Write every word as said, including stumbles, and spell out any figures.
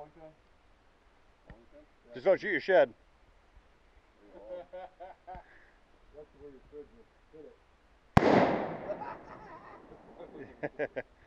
Wellington? Wellington? Just don't shoot your shed. That's the way your fridge would hit it.